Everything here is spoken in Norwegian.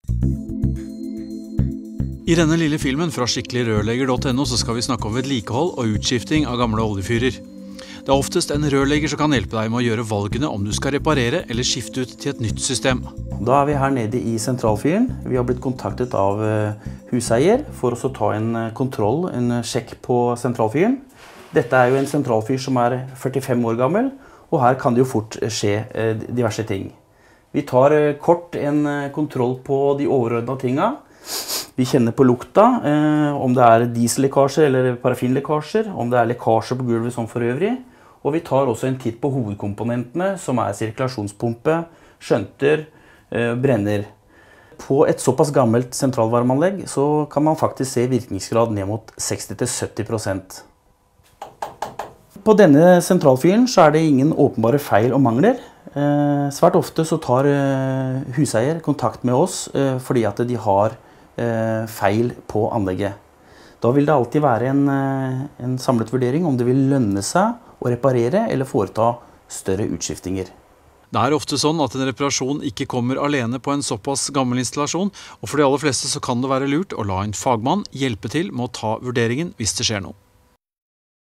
I denne lille filmen fra skikkeligRørlegger.no så skal vi snakke om vedlikehold og utskifting av gamle oljefyrer. Det er oftest en rørlegger som kan hjelpe deg med å gjøre valgene om du skal reparere eller skifte ut til et nytt system. Da er vi her nede i sentralfyren. Vi har blitt kontaktet av huseier for å ta en kontroll, en sjekk på sentralfyren. Dette er jo en sentralfyr som er 45 år gammel, og her kan det jo fort skje diverse ting. Vi tar kort en kontroll på de overordnede tingene. Vi kjenner på lukta, om det er diesellekkasjer eller parafinlekkasjer, om det er lekkasjer på gulvet som for øvrig. Og vi tar også en titt på hovedkomponentene, som er sirkulasjonspumpe, skjønter, brenner. På et såpass gammelt sentralvarmeanlegg så kan man faktisk se virkningsgrad ned mot 60–70%. På denne sentralfyren så er det ingen åpenbare feil og mangler. Svært ofte så tar huseier kontakt med oss fordi at de har feil på anlegget. Da vil det alltid være en samlet vurdering om det vil lønne seg å reparere eller foreta større utskiftinger. Det er ofte sånn at en reparasjon ikke kommer alene på en såpass gammel installasjon, og for de aller fleste så kan det være lurt å la en fagmann hjelpe til med å ta vurderingen hvis det skjer noe.